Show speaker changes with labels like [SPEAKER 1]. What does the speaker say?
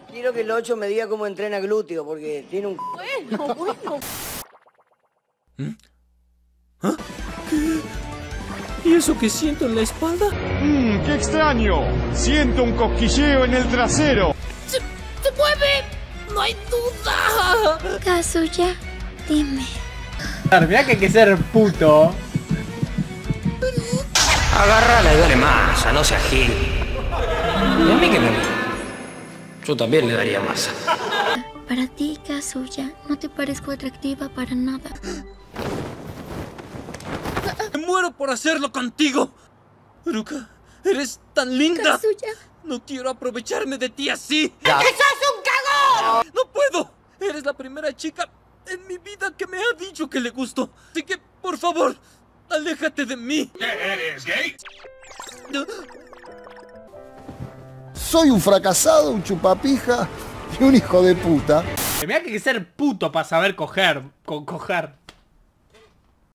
[SPEAKER 1] Quiero que el 8 me diga cómo entrena glúteo, porque tiene un...
[SPEAKER 2] Bueno.
[SPEAKER 3] ¿Ah? ¿Qué? ¿Y eso que siento en la espalda?
[SPEAKER 4] ¡Qué extraño! Siento un cosquilleo en el trasero.
[SPEAKER 2] ¡Se mueve! ¡No hay duda!
[SPEAKER 5] Kazuya, dime.
[SPEAKER 6] Mirá que hay que ser puto.
[SPEAKER 7] Agárrala y dale masa, no seas gil. Y a mí que me... Yo también le daría masa.
[SPEAKER 5] Para ti, Kazuya, no te parezco atractiva para nada.
[SPEAKER 3] ¡Me muero por hacerlo contigo! Haruka, eres tan linda.
[SPEAKER 5] Kazuya.
[SPEAKER 3] No quiero aprovecharme de ti así.
[SPEAKER 2] ¡Que sos un cagón!
[SPEAKER 3] ¡No puedo! Eres la primera chica en mi vida que me ha dicho que le gusto. Así que, por favor, aléjate de mí.
[SPEAKER 4] ¿Eres gay?
[SPEAKER 8] Soy un fracasado, un chupapija y un hijo de puta.
[SPEAKER 6] Mirá que hay que ser puto para saber coger. Coger.